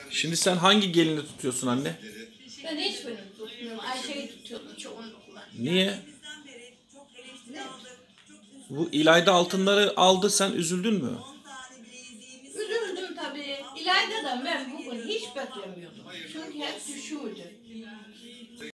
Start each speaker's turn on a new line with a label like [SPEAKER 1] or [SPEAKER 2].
[SPEAKER 1] Şimdi sen hangi gelini tutuyorsun anne?
[SPEAKER 2] Ben hiçbirini tutmuyorum. Ayşe'yi tutuyordum çoğunlukla.
[SPEAKER 1] Niye?
[SPEAKER 2] Ne?
[SPEAKER 1] Bu İlayda altınları aldı, sen üzüldün mü?
[SPEAKER 2] Üzüldüm tabii. İlayda'dan ben bugün hiç beklemiyordum. Çünkü hep düşürdü.